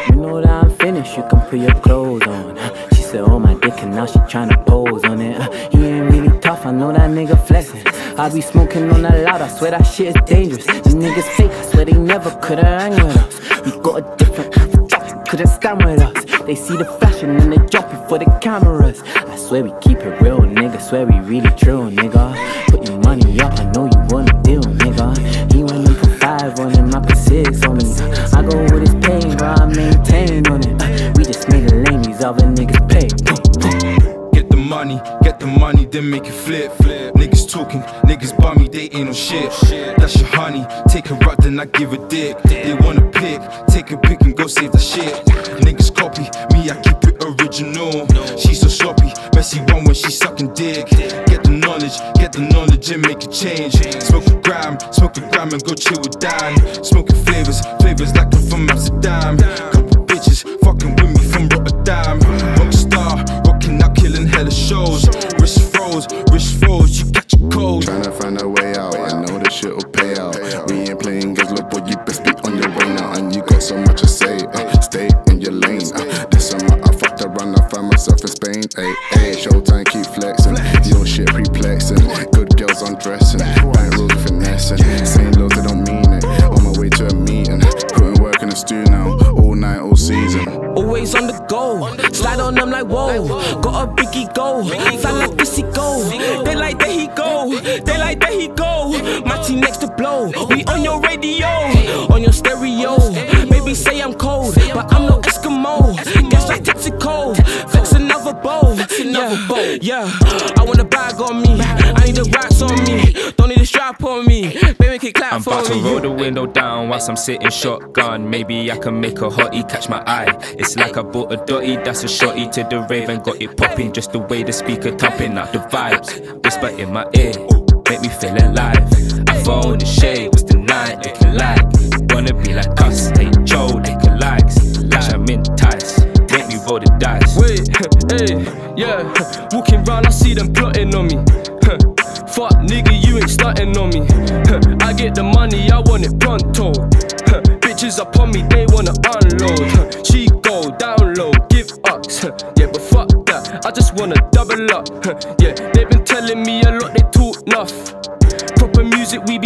You know that I'm finished, you can put your clothes on. She said, oh my dick, and now she tryna pose on it. He ain't really tough, I know that nigga flexing. I be smoking on that loud, I swear that shit is dangerous. These niggas fake, I swear they never could've hang with us. We got a different kind of drop, couldn't stand with us. They see the fashion and they drop it for the cameras. I swear we keep it real, nigga, swear we really true, nigga. Put your money up, I know you wanna deal, nigga. He went in for 5 on him, I put 6 on me. I go with his pain, but I maintain on it. We just made a lane, these other niggas pay. Get the money, then make it flip. Niggas talking, niggas bummy, they ain't no shit. That's your honey, take her out, then I give a dick. They wanna pick, take a pick and go save the shit. Niggas copy, me I keep it original. She's so sloppy, messy one when she sucking dick. Get the knowledge and make it change. Smoke a gram and go chill with Dan. Smoking flavors like I'm from Amsterdam. Couple bitches fucking with me from Rotterdam. Rockstar, rocking out, killing hella shows. Wrist froze, you catch a cold. Tryna find a way out, I know this shit will pay out. We ain't playing games, look boy, you best be on your way now. And you got so much to say, stay in your lane. This summer I fucked around, I found myself in Spain. Showtime, keep flexing, your shit perplexing. Good girls undressing, bank rules finessing. Saying low, they don't mean it. On my way to a meeting, putting work in the stew now, all night, all season. Always on the go, slide on them like whoa. Got a biggie go, fly like this he go. They like that he go, they like that he go. My team next to blow, we on your radio, on your stereo. Maybe say I'm cold, but I'm no Eskimo. Guess like Texaco, flex another bow. Yeah, I want a bag on me, I need the racks on me. Don't need a strap on me, baby can clap for me. I'm about to roll the window down whilst I'm sitting shotgun. Maybe I can make a hottie catch my eye. It's like I bought a dotty, that's a shotty to the rave and got it popping. Just the way the speaker thumping out the vibes, whisper in my ear, make me feel alive. I phone the shade, what's the night looking like? Wanna be like us, they Joe, they can likes. Cash I'm in ties, make me roll the dice. Wait, hey, yeah, walking round I see them plotting on me. Fuck nigga, you ain't starting on me. I get the money, I want it pronto. Bitches up on me, they wanna unload. She go down low, give ups. Yeah, but fuck that, I just wanna double up. Yeah, they've been telling me a lot, they talk enough. Proper music, we be